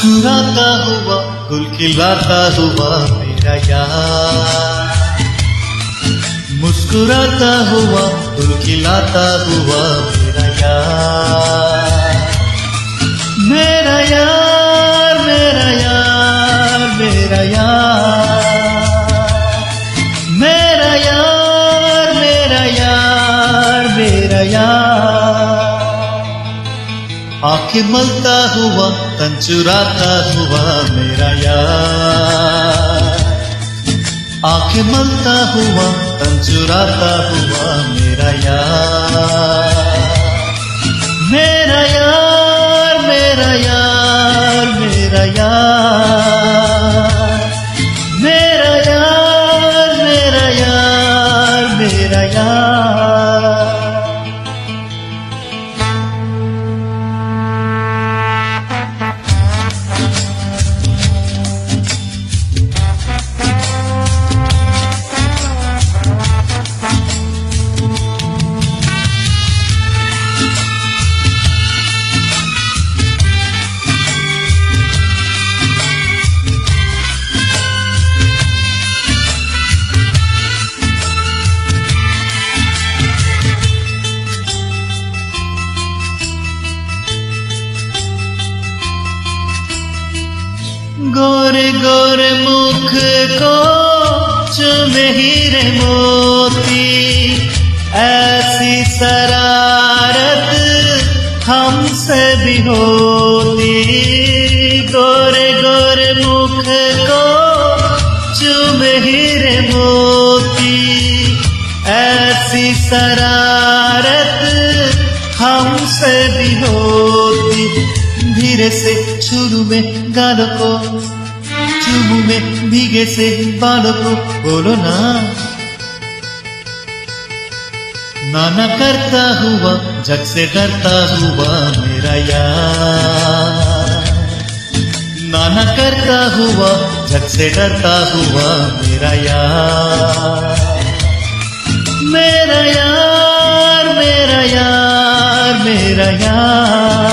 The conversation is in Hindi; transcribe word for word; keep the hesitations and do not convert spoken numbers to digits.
मुस्कुराता हुआ गुल खिलाता हुआ मेरा यार, मुस्कुराता हुआ गुल खिलाता हुआ मेरा यार, मेरा यार मेरा यार मेरा यार, मेरा यार मेरा यार मेरा यार। आंखें मलता हुआ तन चुराता हुआ मेरा यार, आंखें मलता हुआ तन चुराता हुआ मेरा यार, मेरा यार मेरा यार मेरा यार, मेरा यार मेरा यार मेरा यार। गोरे गोरे मुख को चूमे हीरे मोती, ऐसी शरारत हमसे भी होती। गोरे गोरे मुख को चूमे हीरे मोती, ऐसी शरारत हमसे भी होती। धीरे से शुरू में गालों को, चुमू में भीगे से बालों को, बोलो ना नाना करता हुआ जग से डरता हुआ मेरा यार, नाना करता हुआ जग से डरता हुआ मेरा यार, मेरा यार मेरा यार मेरा यार।